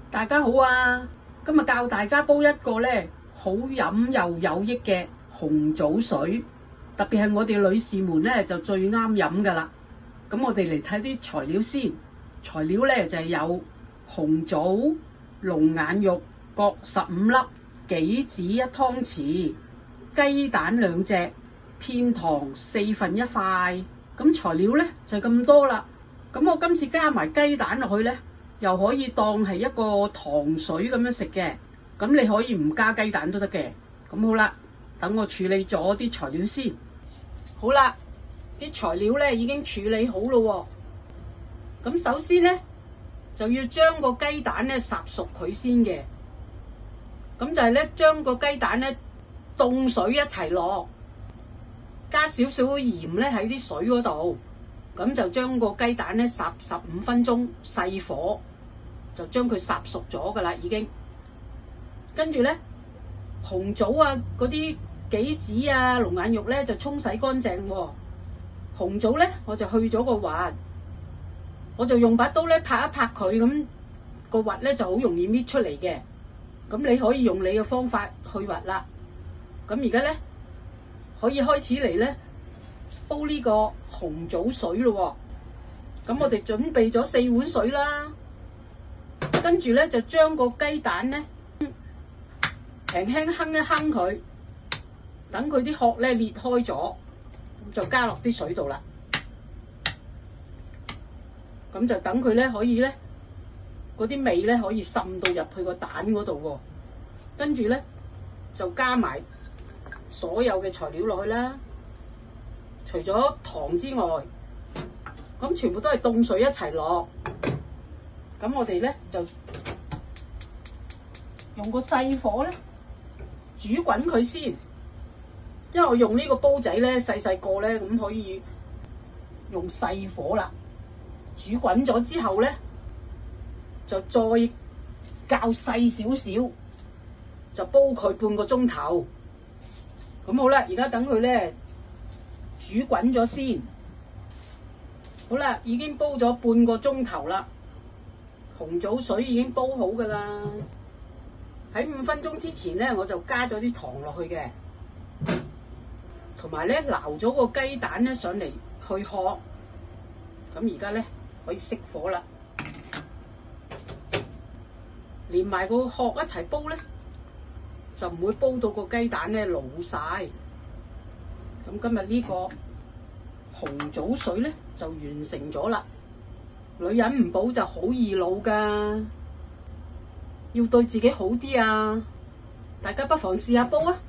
大家好啊！今日教大家煲一個咧好飲又有益嘅紅棗水，特別係我哋女士們咧就最啱飲噶啦。咁我哋嚟睇啲材料先。材料咧就係有紅棗、龍眼肉各15粒，杞子1湯匙，雞蛋2隻，片糖1/4塊。咁材料咧就咁多啦。咁我今次加埋雞蛋落去咧，又可以當係一個糖水咁樣食嘅。咁你可以唔加雞蛋都得嘅。咁好啦，等我處理咗啲材料先。好啦，啲材料咧已經處理好咯喎。咁首先咧就要將個雞蛋咧烚熟佢先嘅。咁就係咧將個雞蛋咧凍水一齊落，加少少鹽咧喺啲水嗰度。咁就將個雞蛋咧烚15分鐘，細火就將佢烚熟咗噶啦，已經。跟住咧紅棗啊，嗰啲杞子啊、龍眼肉咧就沖洗乾淨喎。紅棗咧我就去咗個核，我就用把刀咧拍一拍佢，咁個核咧就好容易搣出嚟嘅。咁你可以用你嘅方法去核啦。咁而家咧可以開始嚟咧煲呢個紅棗水咯喎。咁我哋準備咗4碗水啦，跟住咧就將個雞蛋咧輕輕哼一哼佢，等佢啲殼咧裂開咗，咁就加落啲水度啦。咁就等佢咧可以咧嗰啲味咧可以滲到入去個蛋嗰度喎。跟住咧就加埋所有嘅材料落去啦，除咗糖之外，咁全部都係凍水一齊落。咁我哋咧就用個細火咧煮滾佢先，因為我用呢個煲仔咧細個咧，咁可以用細火啦。煮滾咗之後咧，就再較細少少，就煲佢半個鐘頭。咁好啦，而家等佢咧煮滾咗先。好啦，已經煲咗半個鐘頭啦，紅棗水已經煲好噶啦。喺5分鐘之前咧，我就加咗啲糖落去嘅，同埋咧撈咗個雞蛋咧上嚟去殼。咁而家咧可以熄火啦，連埋個殼一齊煲咧，就唔會煲到個雞蛋咧老晒。咁今日呢個紅棗水咧就完成咗啦。女人唔補就好易老噶，要對自己好啲啊！大家不妨試下煲啊！